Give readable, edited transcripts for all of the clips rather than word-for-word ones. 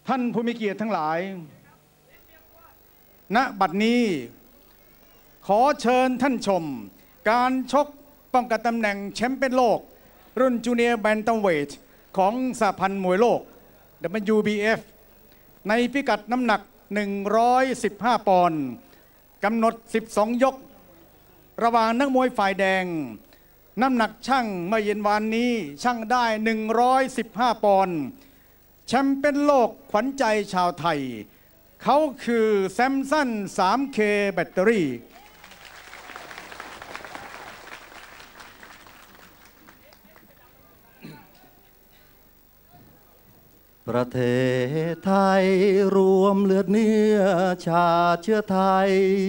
ท่านผู้มีเกียรติทั้งหลายณบัดนี้ขอเชิญท่านชมการชกป้องกันตำแหน่งแชมป์เป็นโลกรุ่นจูเนียร์แบนตัมเวทของสหพันธ์มวยโลก WBF ในพิกัดน้ำหนัก115 ปอนด์กำหนด12 ยกระหว่างนักมวยฝ่ายแดงน้ำหนักชั่งเมื่อเย็นวานนี้ชั่งได้115 ปอนด์แชมป์เป็นโลกขวัญใจชาวไทยเขาคือแซมสัน 3K แบตเตอรี่ประเทศไทยรวมเลือดเนื้อชาติเชื้อไทย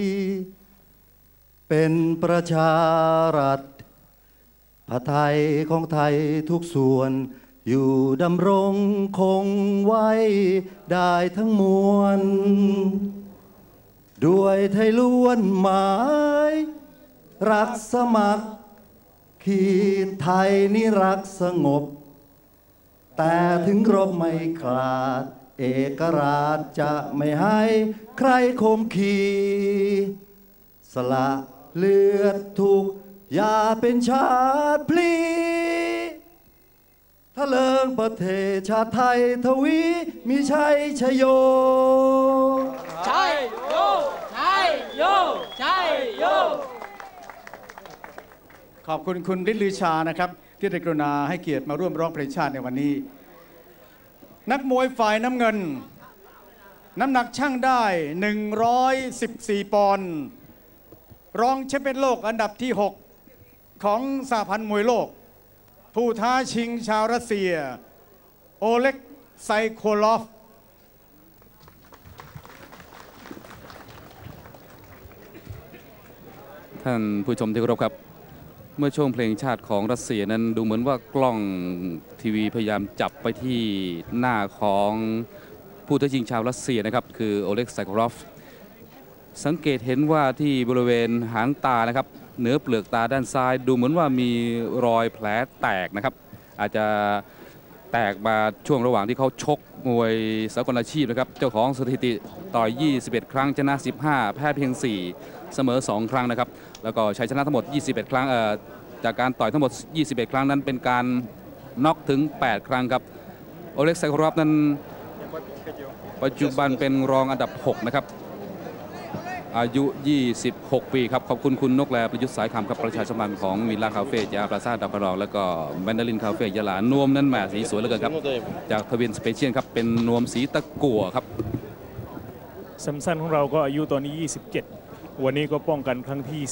เป็นประชารัฐผ้าไทยของไทยทุกส่วนอยู่ดำรงคงไว้ได้ทั้งมวลด้วยไทยล้วนหมายรักสมัครขีดไทยนี่รักสงบแต่ถึงรบไม่ขาดเอกราชจะไม่ให้ใครข่มขีสละเลือดทุกอย่าเป็นชาติพลีถ้าเลิงประเทศชาติไทยทวีมีชัยชโยชัยโยชัยโยชัยโยขอบคุณคุณฤทธิ์ลือชานะครับที่ได้กรุณาให้เกียรติมาร่วมร้องเพลงชาติในวันนี้นักมวยฝ่ายน้ำเงินน้ำหนักชั่งได้114 ปอนด์รองแชมป์เป็นโลกอันดับที่ 6 ของสหพันธ์มวยโลกผู้ท้าชิงชาวรัสเซียโอเล็กไซโคลอฟท่านผู้ชมที่เคารพครับเมื่อช่วงเพลงชาติของรัสเซียนั้นดูเหมือนว่ากล้องทีวีพยายามจับไปที่หน้าของผู้ท้าชิงชาวรัสเซียนะครับคือโอเล็กไซโคลอฟสังเกตเห็นว่าที่บริเวณหางตานะครับเหนือเปลือกตาด้านซ้ายดูเหมือนว่ามีรอยแผลแตกนะครับอาจจะแตกมาช่วงระหว่างที่เขาชกมวยสากลอาชีพนะครับเจ้าของสถิติต่อย21 ครั้งชนะ15แพ้เพียง4เสมอ2 ครั้งนะครับแล้วก็ชัยชนะทั้งหมด21 ครั้งจากการต่อยทั้งหมด21 ครั้งนั้นเป็นการน็อกถึง8 ครั้งครับโอเล็กไซโคลอฟนั้นปัจจุบันเป็นรองอันดับ6นะครับอายุ26 ปีครับขอบคุณคุณนกแลประยุทธ์สายคำครับประชาสัมพันธ์ของวิลล่าคาเฟ่ยาปราซาดับพรองแล้วก็แมนดารินคาเฟ่ยะลานวมนั้นแหมสีสวยเหลือเกินครับจากทวินสเปเชียลครับเป็นนวมสีตะกั่วครับแซมสันของเราก็อายุตอนนี้27วันนี้ก็ป้องกันครั้งที่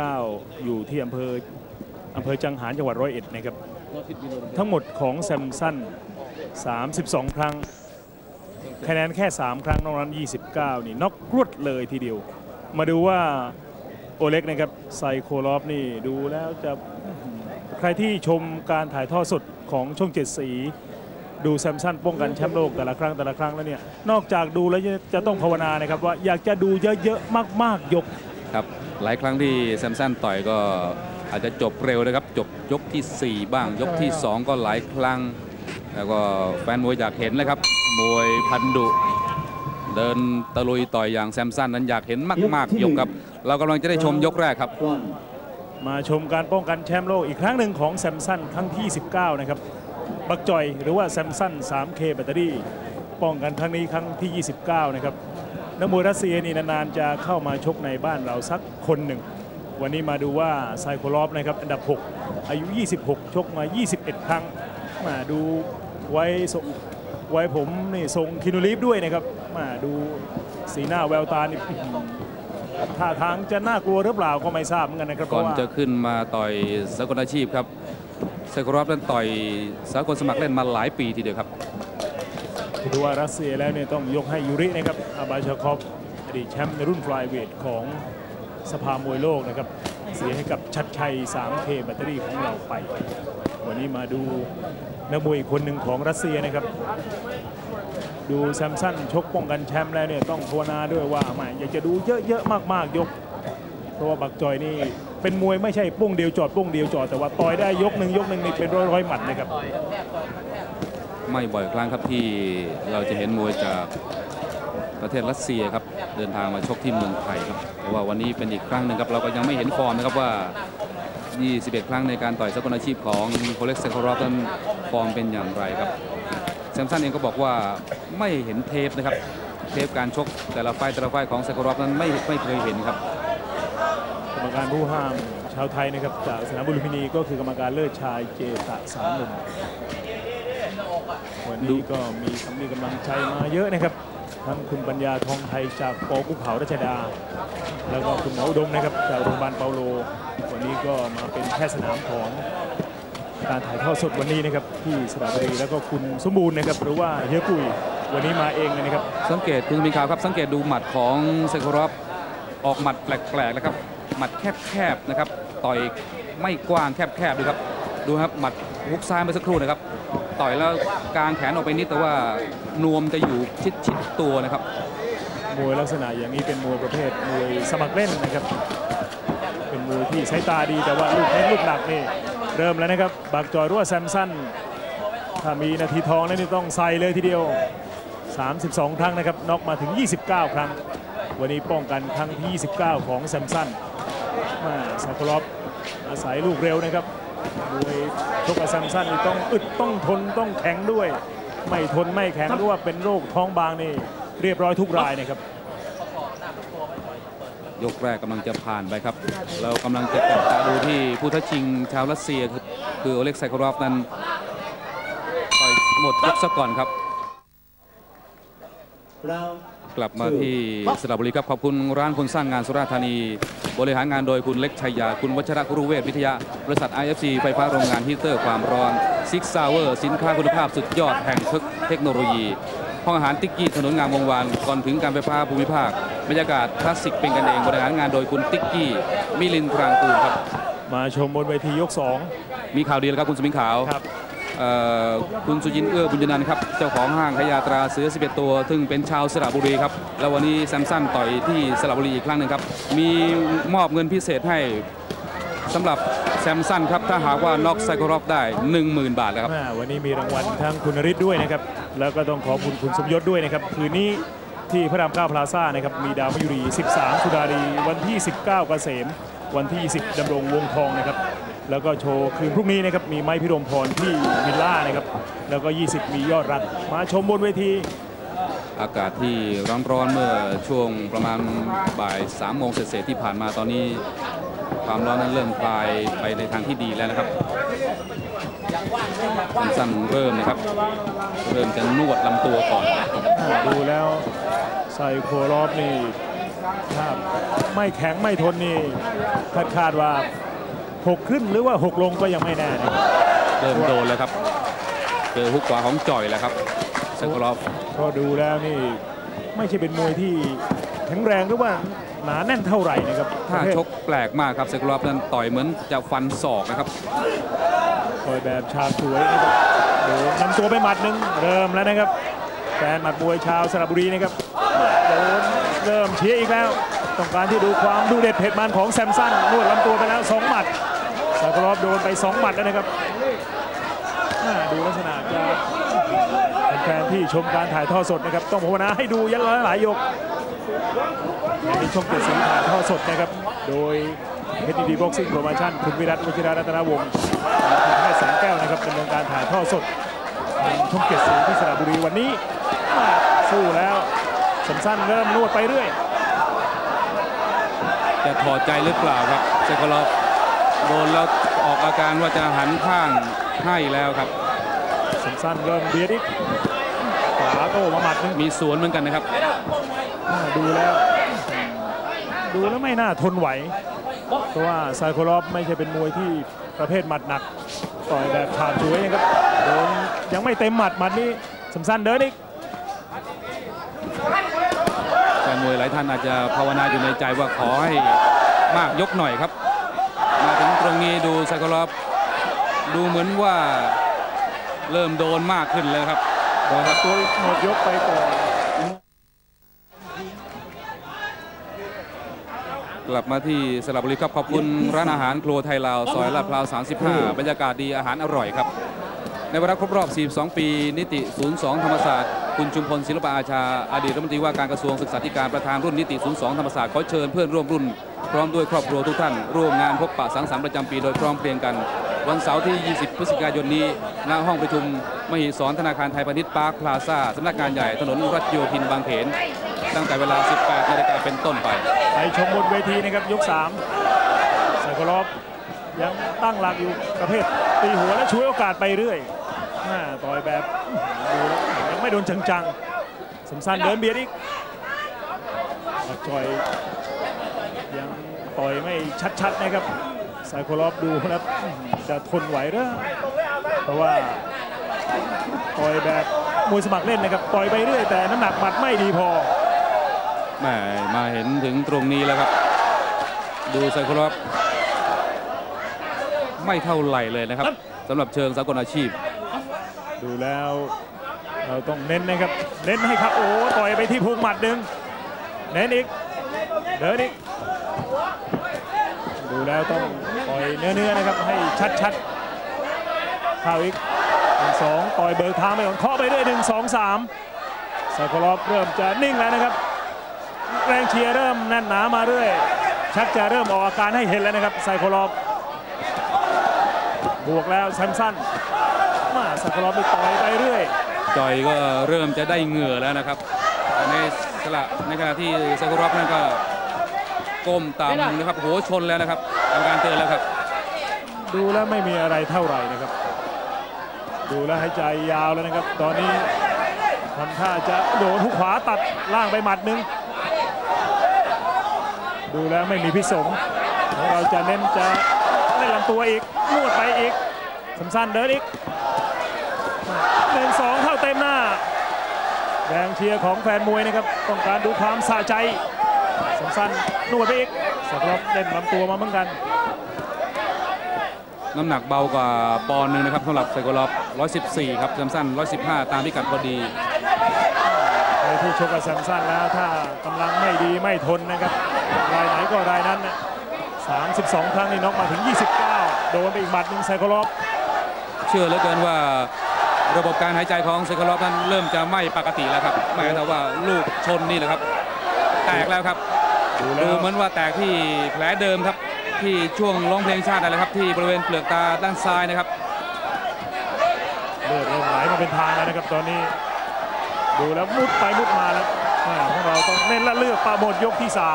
19อยู่ที่อำเภอจังหารจังหวัด101นะครับทั้งหมดของแซมสัน32 ครั้งคะแนนแค่3 ครั้งนอกนั้น29นี่น็อกรวดเลยทีเดียวมาดูว่าโอเล็กนะครับไซโคลอฟนี่ดูแล้วจะใครที่ชมการถ่ายทอดสดของช่อง7 สีดูแซมสันป้องกันแชมป์โลกแต่ละครั้งแล้วเนี่ยนอกจากดูแล้วจะต้องภาวนานะครับว่าอยากจะดูเยอะๆมากๆยกครับหลายครั้งที่แซมสันต่อยก็อาจจะจบเร็วนะครับจบยกที่4บ้างยกที่2ก็หลายครั้งแล้วก็แฟนมวยอยากเห็นเลยครับมวยพันดุเดินตะลุยต่อยอย่างแซมสันนั้นอยากเห็นมากๆยกครับเรากำลังจะได้ชมยกแรกครับมาชมการป้องกันแชมป์โลกอีกครั้งหนึ่งของแซมสันครั้งที่19นะครับบักจอยหรือว่าแซมสัน 3K แบตเตอรี่ป้องกันครั้งนี้ครั้งที่29นะครับนักมวยรัสเซียนี่นานๆจะเข้ามาชกในบ้านเราสักคนหนึ่งวันนี้มาดูว่าไซโคลอฟนะครับอันดับ6อายุ26ชกมา21 ครั้งมาดูไว้ผมนี่ทรงคินูรีฟด้วยนะครับมาดูสีหน้าแววตานี่ท่าทางจะน่ากลัวหรือเปล่าก็ไม่ทราบเหมือนกันนะครับก่อนจะขึ้นมาต่อยสากลอาชีพครับไซโคลอฟนั้นต่อยสากลสมัครเล่นมาหลายปีทีเดียวครับดูว่ารัสเซียแล้วเนี่ยต้องยกให้ยูรินะครับอาบาชาคอฟอดีตแชมป์ในรุ่นฟลายเวทของสภามวยโลกนะครับเสียให้กับชัดชัย 3K แบตเตอรี่ของเราไปวันนี้มาดูนักมวยอีกคนหนึ่งของรัสเซียนะครับดูแซมสันชกป้องกันแชมป์แล้วเนี่ยต้องภาวนาด้วยว่าอยากจะดูเยอะๆมากๆยกเพราะว่าบักจอยนี่เป็นมวยไม่ใช่ป้งเดียวจอดแต่ว่าต่อยได้ยกหนึ่งนี่เป็นร้อยหมัดนะครับไม่บ่อยครั้งครับที่เราจะเห็นมวยจากประเทศรัสเซียครับเดินทางมาชกที่เมืองไทยครับแต่ว่าวันนี้เป็นอีกครั้งหนึ่งครับเราก็ยังไม่เห็นฟอร์มนะครับว่า 21 ครั้งในการต่อยสากลอาชีพของโคเล็กเซคารอฟนั้นฟอร์มเป็นอย่างไรครับแซมสันเองก็บอกว่าไม่เห็นเทปนะครับเทปการชกแต่ละไฟของเซคารอฟนั้นไม่เคยเห็นครับกรรมการผู้ห้ามชาวไทยนะครับจากสนามบุญลุมพินีก็คือกรรมการเลิศชายเจตะสามหนุ่มวันนี้ก็มีกำลังใจมาเยอะนะครับทั้งคุณปัญญาทองไทยจากป.กุ้งเผารัชดาแล้วก็คุณหมออุดมนะครับจากโรงพยาบาลเปาโลวันนี้ก็มาเป็นแพทย์สนามของการถ่ายทอดสดวันนี้นะครับที่สระบุรีแล้วก็คุณสมบูรณ์นะครับหรือว่าเฮียกุยวันนี้มาเองนะครับสังเกตคุณมีข่าวครับสังเกตดูหมัดของเซคารอฟออกหมัดแปลกๆนะครับหมัดแคบๆนะครับต่อยไม่กว้างแคบๆดูครับดูครับหมัดฮุกซ้ายเมื่อสักครู่นะครับต่อยแล้วกางแขนออกไปนิดแต่ว่านวมจะอยู่ชิดตัวนะครับมวยลักษณะอย่างนี้เป็นมวยประเภทมวยสมัครเล่นนะครับเป็นมวยที่ใช้ตาดีแต่ว่าลูกเน้นลูกหนักนี่เริ่มแล้วนะครับบากจอยหรือว่าแซมสันถ้ามีนาทีทองแล้วนี่ต้องใส่เลยทีเดียว32 ครั้งนะครับน็อกมาถึง29 ครั้งวันนี้ป้องกันครั้งที่29ของแซมสันเซคารอฟอาศัยลูกเร็วนะครับมวยชกกับแซมสันนี่ต้องอึดต้องทนต้องแข็งด้วยไม่ทนไม่แข็งหรือว่าเป็นโรคท้องบางนี่เรียบร้อยทุกรายนะครับยกแรกกำลังจะผ่านไปครับเรากำลังจะจับตาดูที่ผู้ท้าชิงชาวรัสเซียคือโอเล็กไซคารอฟนั้นต่อยหมดยกซะก่อนครับกลับมาที่สระบุรีครับขอบคุณร้านคนสร้างงานสุราษฎร์ธานีบริหารงานโดยคุณเล็กชัยยาคุณวัชระกุรุเวทวิทยาบริษัท IFC ไฟฟ้าโรงงานฮีเตอร์ความร้อนซิกซาวเวอร์สินค้าคุณภาพสุดยอดแห่งเทคโนโลยีห้องอาหารติ๊กกี้ถนนงามวงวานก่อนถึงการไฟฟ้าภูมิภาคบรรยากาศคลาสสิกเป็นกันเองบริหารงานโดยคุณติ๊กกี้มิลินทรางกูลครับมาชมบนเวทียก2 มีข่าวดีแล้วครับคุณสมิงขาวคุณสุจินเอื้อบุญยนันท์ครับเจ้าของห้างขายยาตราเสือ11 ตัวซึ่งเป็นชาวสระบุรีครับแล้ววันนี้แซมสันต่อยที่สระบุรีอีกครั้งหนึ่งครับมีมอบเงินพิเศษให้สำหรับแซมสันครับถ้าหากว่าน็อกไซคารอฟได้ 10,000 บาทแล้วครับวันนี้มีรางวัลทั้งคุณนฤทธิ์ด้วยนะครับแล้วก็ต้องขอบคุณสมยศด้วยนะครับคืนนี้ที่พระราม9พลาซ่านะครับมีดาวมยุรี13สุดารีวันที่19เกษมวันที่20ดำรงวงทองนะครับแล้วก็โชว์คืนพรุ่งนี้นะครับมีไม้พิรมพรที่วิลล่านะครับแล้วก็20มียอดรักมาชมบนเวทีอากาศที่ร้อนๆเมื่อช่วงประมาณบ่าย3 โมงเศษที่ผ่านมาตอนนี้ความร้อนนั้นเริ่มคลายไปในทางที่ดีแล้วนะครับสั้นเริ่มนะครับเริ่มจะนวดลำตัวก่อนดูแล้วไซโครอฟนี่ถ้าไม่แข็งไม่ทนนี่คาดว่า6ขึ้นหรือว่า6ลงก็ยังไม่แน่นะเริ่มโดนแล้วครับเจอฮุกขวาของจ่อยแล้วครับไซโครอฟก็ดูแล้วนี่ไม่ใช่เป็นมวยที่แข็งแรงหรือว่าหนาแน่นเท่าไหร่นะครับถ้าชกแปลกมากครับไซโครอฟนั้นต่อยเหมือนจะฟันศอกนะครับต่อยแบบชาสวยนะครับโดนนำตัวไปหมัดหนึ่งเริ่มแล้วนะครับแฟนหมัดมวยชาวสระบุรีนะครับโดนเริ่มเชียร์อีกแล้วต้องการที่ดูความดูเด็ดเผ็ดมันของแซมสันนวดลำตัวไปแล้ว2 หมัดไซโครอฟโดนไป2 หมัดแล้วนะครับดูลักษณะจะแฟนที่ชมการถ่ายทอดสดนะครับต้องภาวนาให้ดูยันหลายยกในช่อง7 สีถ่ายทอดสดนะครับโดยเพชรดีบ็อกซิ่งโปรโมชั่นคุณวิรัต วชิรรัตนวงศ์คุณแม่แสงแก้วนะครับดำเนินการถ่ายทอดสดช่อง7 สีที่สระบุรีวันนี้สู้แล้วแซมสันเริ่มนวดไปเรื่อยจะถอดใจหรือเปล่าครับไซคารอฟโดนแล้วออกอาการว่าจะหันข้างให้แล้วครับแซมสันเริ่มเบียดอีกขวาโต้มาหมัดนึงมีสวนเหมือนกันนะครับดูแล้วไม่น่าทนไหวเพราะว่าไซโครอฟไม่ใช่เป็นมวยที่ประเภทหมัดหนักต่อยแบบฉาบฉวยนะครับโดนยังไม่เต็มหมัดนี้แซมสันเดินอีกแฟนมวยหลายท่านอาจจะภาวนาอยู่ในใจว่าขอให้มากยกหน่อยครับมาถึงตรงนี้ดูไซโครอฟดูเหมือนว่าเริ่มโดนมากขึ้นเลยครับโดนตัวหมดยกไปก่อนกลับมาที่สระบุรีครับขอบคุณร้านอาหารครัวไทยลาวซอยลาดพร้าว35บรรยากาศดีอาหารอร่อยครับในวาระครบรอบ 42 ปีนิติ 02 ธรรมศาสตร์คุณชุมพลศิลปอาชาอดีตรัฐมนตรีว่าการกระทรวงศึกษาธิการประธานรุ่นนิติ 02 ธรรมศาสตร์ขอเชิญเพื่อนร่วมรุ่นพร้อมด้วยครอบครัวทุกท่านร่วมงานพบปะสังสรรค์ประจำปีโดยพร้อมเพรียงกันวันเสาร์ที่ 20 พฤศจิกายนนี้ณห้องประชุมมหิศรธนาคารไทยพาณิชย์พาร์คพลาซ่าสำนักงานใหญ่ถนนรัชโยธินบางเขนตั้งแต่เวลา 18 นาฬิกาเป็นต้นไปไปชมบนเวทีนะครับยก 3 ไซโคลอฟยังตั้งหลักอยู่ประเภทตีหัวและช่วยโอกาสไปเรื่อยต่อยแบบดูแล้วยังไม่โดนจังๆสมสันเดินเบียดอีกจอยยังต่อยไม่ชัดๆนะครับไซโคลอฟดูแล้วจะทนไหวหรือเพราะว่าต่อยแบบมวยสมัครเล่นนะครับต่อยไปเรื่อยแต่น้ำหนักหมัดไม่ดีพอแม่มาเห็นถึงตรงนี้แล้วครับดูไซโคลอฟไม่เท่าไหร่เลยนะครับสำหรับเชิงสากลอาชีพดูแล้วเราต้องเน้นนะครับเน้นให้ครับโอ้ต่อยไปที่พุงหมัดหนึ่งเน้นอีกเดินอีกดูแล้วต้องต่อยเนื้อนะครับให้ชัดๆเข้าอีก1-2ต่อยเบิกทางไปก่อนเคาะไปเรื่อย1-2-3ไซโคลอฟเริ่มจะนิ่งแล้วนะครับแรงเชียร์เริ่มแน่นหนามาเรื่อยชักจะเริ่มออกอาการให้เห็นแล้วนะครับไซโคลอฟบวกแล้วแซมสันมาไซโคลอฟไปต่อยไปเรื่อยจอยก็เริ่มจะได้เหงื่อแล้วนะครับในขณะที่ไซโคลอฟนั่นก็ก้มต่ำนะครับหัวชนแล้วนะครับทำการเตือนแล้วครับดูแล้วไม่มีอะไรเท่าไหร่นะครับดูแล้วหายใจยาวแล้วนะครับตอนนี้ทำท่าจะโดนหุกขวาตัดล่างไปหมัดหนึ่งดูแล้วไม่มีพิษสงเราจะเน้นจะเล่นลำตัวอีกนวดไปอีกสั้นเดินอีก1-2เข้าเต็มหน้าแรงเชียร์ของแฟนมวยนะครับต้องการดูความสะใจสั้นนวดไปอีกไซโคลอฟเล่นลำตัวมาเหมือนกันน้ำหนักเบากว่าปอนด์นึงนะครับสำหรับไซโคลอฟ114ครับแซมสัน115ตามพิกัดพอดีใครที่ชกกับแซมสันแล้วถ้ากำลังไม่ดีไม่ทนนะครับรายไหนก็รายนั้น32 ครั้งนี่น็อกมาถึง29โดนไปอีกหมัดหนึ่งไซโคลอฟเชื่อเหลือเกินว่าระบบการหายใจของไซโคลอฟนั้นเริ่มจะไม่ปกติแล้วครับหมายถึงว่าลูกชนนี่แหละครับแตกแล้วครับดูเหมือนว่าแตกที่แผลเดิมครับที่ช่วงร้องเพลงชาติอะไรครับที่บริเวณเปลือกตาด้านซ้ายนะครับเลือดเริ่มไหลมาเป็นทางแล้วนะครับตอนนี้ดูแล้วมุดไปมุดมาแล้วพวกเราต้องเน้นและเลือกปาหมดยกที่3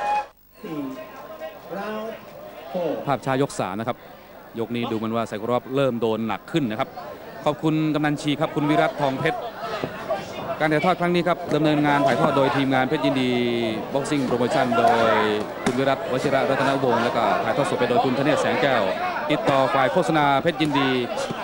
ภาพช้ายก3นะครับยกนี้ดูเหมือนว่าไซโคลอฟเริ่มโดนหนักขึ้นนะครับขอบคุณกำนันชีครับคุณวิรัตทองเพชรการถ่ายทอดครั้งนี้ครับดำเนินงานถ่ายทอดโดยทีมงานเพชรยินดีบ็อกซิ่งโปรโมชั่นโดยคุณวิรัตวชิระรัตนวงศ์และก็ถ่ายทอดสดไปโดยคุณธเนศแสงแก้วติดต่อฝ่ายโฆษณาเพชรยินดี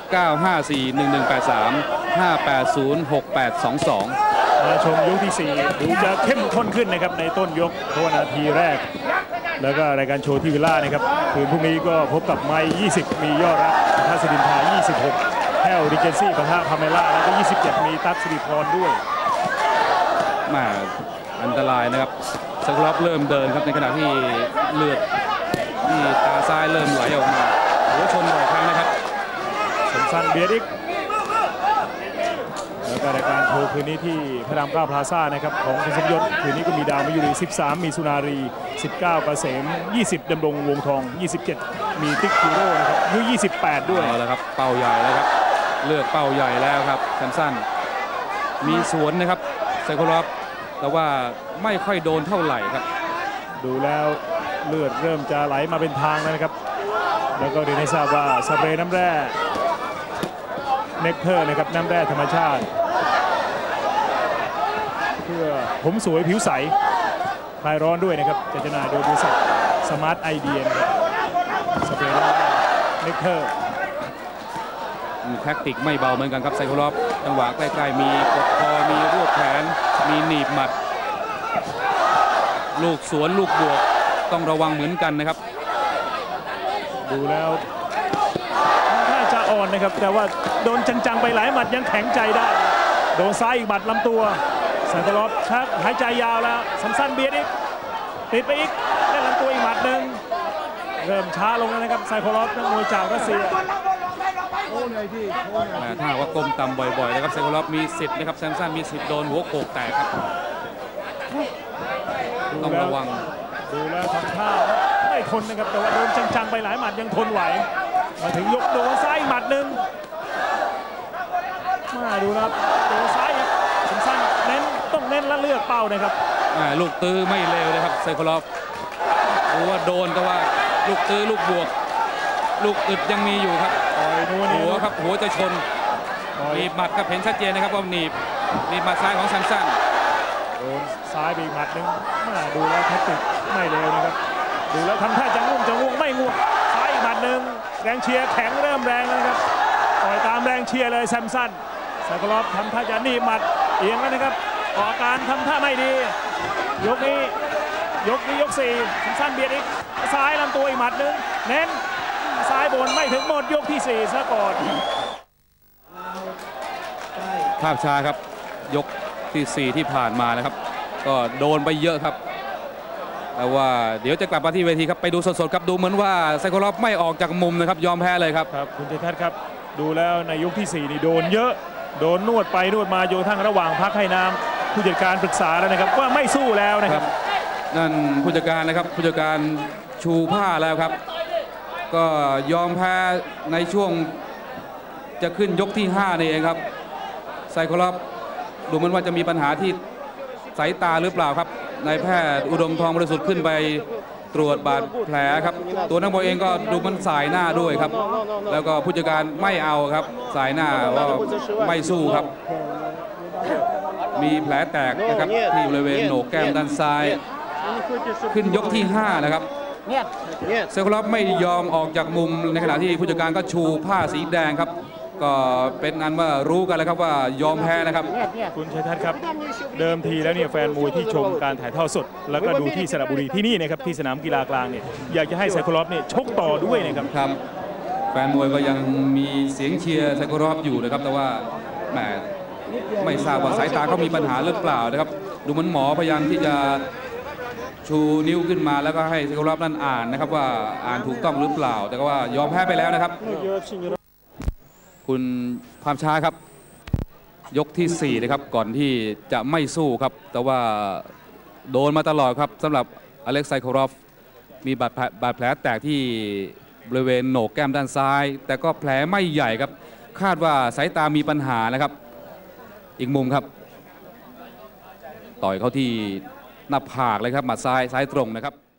9541183 5806822 มาชมยกที่4ดูจะเข้มข้นขึ้นนะครับในต้นยกเพราะนาทีแรกแล้วก็รายการโชว์ที่วิลล่านะครับคืนพรุ่งนี้ก็พบกับไมค์20มียอดรักทัศดินทา26แฮลดิเจนซี่ปะทะพาเมล่าแล้วก็27มีตั๊กสิริพรด้วยมาอันตรายนะครับไซโคลอฟเริ่มเดินครับในขณะที่เลือดที่ตาซ้ายเริ่มไหลออกมาหัวชนบ่อยครั้งนะครับสั้นเบียดอีกแล้วก็รายการโชว์คืนนี้ที่พระราม9พลาซ่านะครับของคุณสมยศคืนนี้ก็มีดาวมายุรี13มีสุนารี19เกษม20ดำรงวงทอง27มีติ๊กฮีโร่นะครับอายุ28ด้วยเอาละครับเป้าใหญ่แล้วครับเลือกเป้าใหญ่แล้วครับแซมสันมีสวนนะครับไซโคลอฟแต่ว่าไม่ค่อยโดนเท่าไหร่ครับดูแล้วเลือดเริ่มจะไหลมาเป็นทางแล้วนะครับแล้วก็เรียนให้ทราบว่าสเปรย์น้ำแร่เนคเทอร์นะครับน้ำแร่ธรรมชาติเพื่อผมสวยผิวใสคลายร้อนด้วยนะครับจัดจำหน่ายโดยบริษัทสมาร์ทไอเดียนะครับสเปรย์เนคเทอร์แท็กติกไม่เบาเหมือนกันครับไซโคลอฟจังหวะใกล้ๆมีกดคอมีรวบแขนมีหนีบหมัดลูกสวนลูกบวกต้องระวังเหมือนกันนะครับดูแล้วถ้าจะอ่อนนะครับแต่ว่าโดนจังๆไปหลายหมัดยังแข็งใจได้โดนซ้ายอีกหมัดลำตัวไซโคลอฟชักหายใจยาวแล้วสั้นๆเบียดอีกติดไปอีกได้ลำตัวอีกหมัดหนึ่งเริ่มช้าลงแล้วนะครับไซโคลอฟนักมวยจากรัสเซียถ้าว่ากลมต่ำบ่อยๆนะครับไซโคลอฟมีสิทธิ์นะครับแซมสันมีสิทธิ์โดนหัวโขกแตกครับต้องระวังดูแล้วทำท่าไม่ทนนะครับแต่ว่าโดนจังๆไปหลายหมัดยังทนไหวมาถึงยกโดนซ้ายหมัดหนึ่งมาดูนะครับโดนซ้ายครับสั้นเน้นต้องเน้นและเลือกเป้านะครับลูกตื้อไม่เร็วเลยครับไซโคลอฟดูว่าโดนแต่ว่าลูกตื้อลูกบวกลูกอึดยังมีอยู่ครับหัวครับหัวจะชนหนีบหมัดครับเห็นชัดเจนนะครับว่าหนีบหมัดซ้ายของแซมสันโดนซ้ายไปหมัดหนึ่งดูแล้วแท็กติกไม่เร็วนะครับดูแล้วทำท่าจะง่วงไม่ง่วงซ้ายอีกหมัดหนึ่งแรงเชียร์แข็งเริ่มแรงแล้วนะครับต่อยตามแรงเชียร์เลยแซมสันไซโคลอฟทำท่าจะหนีบหมัดเอียงแล้วนะครับออกการทำท่าไม่ดียกนี้ยก4แซมสันเบียดอีกซ้ายลำตัวอีกหมัดหนึ่งเน้นซ้ายบนไม่ถึงหมดยกที่4ซะก่อนภาพช้าครับยกที่4ที่ผ่านมานะครับก็โดนไปเยอะครับแต่ว่าเดี๋ยวจะกลับมาที่เวทีครับไปดูสดๆครับดูเหมือนว่าไซโคลอฟไม่ออกจากมุมนะครับยอมแพ้เลยครับคุณเจทัศน์ครับดูแล้วในยกที่4นี่โดนเยอะโดนนวดไปนวดมาโยทั้งระหว่างพักให้น้ำผู้จัดการปรึกษาแล้วนะครับว่าไม่สู้แล้วนะครับนั่นผู้จัดการนะครับผู้จัดการชูผ้าแล้วครับก็ยอมแพ้ในช่วงจะขึ้นยกที่5นี่เองครับไซโคลอฟดูเหมือนว่าจะมีปัญหาที่สายตาหรือเปล่าครับนายแพทย์อุดมทองบริสุทธิ์ขึ้นไปตรวจบาดแผลครับตัวนักมวยเองก็ดูมันสายหน้าด้วยครับแล้วก็ผู้จัดการไม่เอาครับสายหน้าว่าไม่สู้ครับมีแผลแตกนะครับที่บริเวณโหนกแก้มด้านซ้ายขึ้นยกที่5นะครับไซโคลอฟไม่ยอมออกจากมุมในขณะที่ผู้จัดการก็ชูผ้าสีแดงครับก็เป็นอันว่ารู้กันแล้วครับว่ายอมแพ้นะครับคุณชัยทัศน์ครับเดิมทีแล้วเนี่ยแฟนมวยที่ชมการถ่ายทอดสดแล้วก็ดูที่สระบุรีที่นี่นะครับที่สนามกีฬากลางเนี่ยอยากจะให้ไซโคลอฟเนี่ยชกต่อด้วยนะครับแฟนมวยก็ยังมีเสียงเชียร์ไซโคลอฟอยู่นะครับแต่ว่าแหมไม่ทราบว่าสายตาเขามีปัญหาหรือเปล่านะครับดูเหมือนหมอพยายามที่จะชูนิ้วขึ้นมาแล้วก็ให้ไซโคลอฟนั่นอ่านนะครับว่าอ่านถูกต้องหรือเปล่าแต่ก็ว่ายอมแพ้ไปแล้วนะครับคุณความช้าครับยกที่4นะครับก่อนที่จะไม่สู้ครับแต่ว่าโดนมาตลอดครับสำหรับอเล็กซ์ไซโคลอฟมีบาดแผลแตกที่บริเวณโหนกแก้มด้านซ้ายแต่ก็แผลไม่ใหญ่ครับคาดว่าสายตามีปัญหานะครับอีกมุมครับต่อยเขาที่หน้าผากเลยครับหมัดซ้ายตรงนะครับ